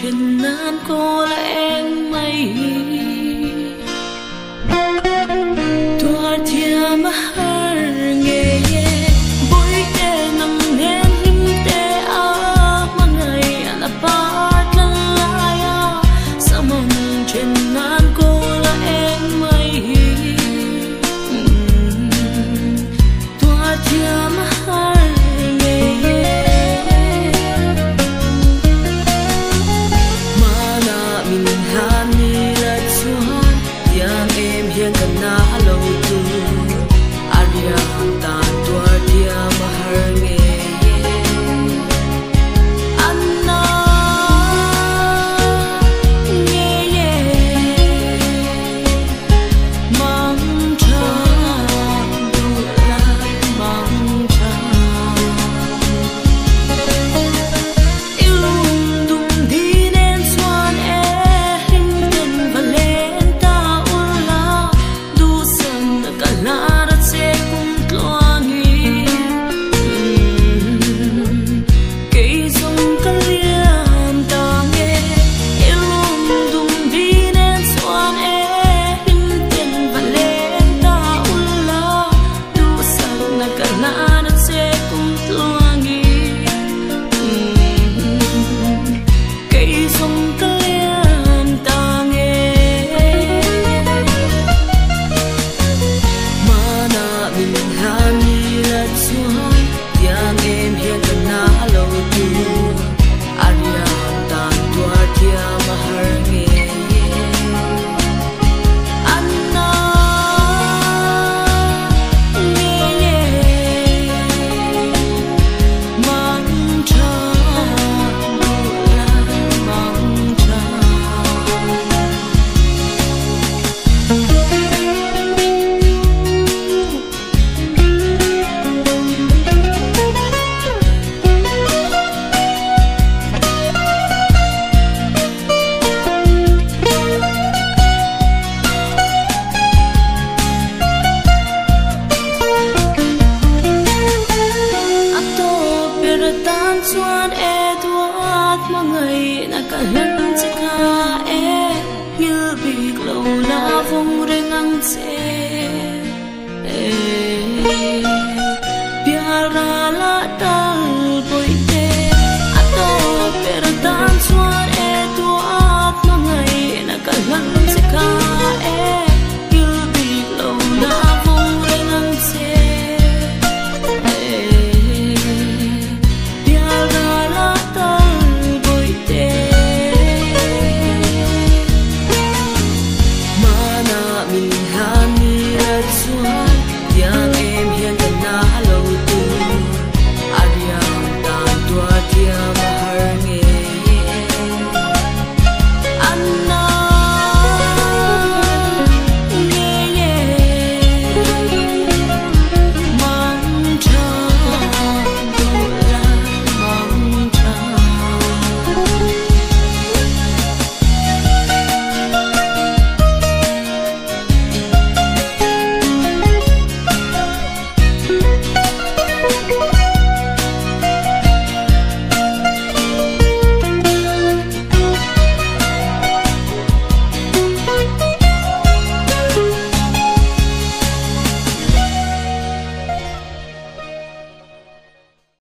trên nan cô là em mây tua thia mà har nghe bối tê nằm nén him tê áo mà ngày là part lại sao mong trên nan cô là em mây tua thia mà har xuân e tuat mà ngày na cả lần sẽ ca e như bị lâu la phong reng ngang